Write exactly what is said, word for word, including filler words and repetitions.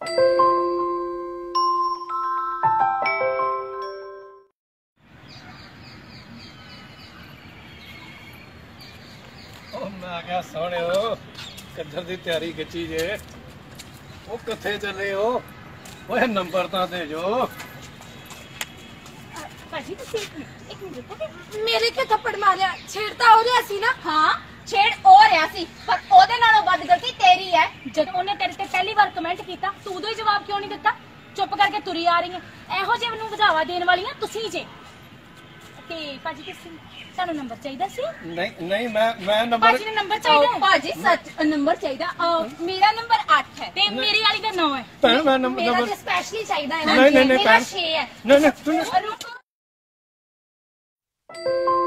मैं क्या सोने हो किधर दी तैयारी खिंची जे वो किथे चले हो वो नंबर तो दे जो भाजी तुसी एक मिनट रुको मेरे के थप्पड़ मारिया छेड़ता हो रहा सी ना हां छेड़ हो रहा सी पर ओदे नालों बद गलती तेरी है जद ओने तेरे ते पहली बार कमेंट कीता तू उदों ही जवाब क्यों नहीं दिता चुप करके तुरी आ रही है एहो जे ਨੂੰ ਵਧਾਵਾ ਦੇਣ ਵਾਲੀਆਂ ਤੁਸੀਂ ਜੇ ਤੇ ਭਾਜੀ ਤੁਸੀਂ ਤੁਹਾਨੂੰ ਨੰਬਰ ਚਾਹੀਦਾ ਸੀ ਨਹੀਂ ਨਹੀਂ ਮੈਂ ਮੈਂ ਨੰਬਰ ਭਾਜੀ ਨੇ ਨੰਬਰ ਚਾਹੀਦਾ ਭਾਜੀ ਸੱਚ ਨੰਬਰ ਚਾਹੀਦਾ ਮੇਰਾ ਨੰਬਰ ਅੱਠ ਹੈ ਤੇ ਮੇਰੀ ਵਾਲੀ ਦਾ ਨੌ ਹੈ ਭੈਣ ਮੈਂ ਨੰਬਰ ਮੇਰਾ ਤੇ ਸਪੈਸ਼ਲੀ ਚਾਹੀਦਾ ਹੈ ਨਹੀਂ ਨਹੀਂ ਨਹੀਂ ਮੇਰਾ ਛੇ ਹੈ ਨਹੀਂ ਨਹੀਂ ਰੁਕੋ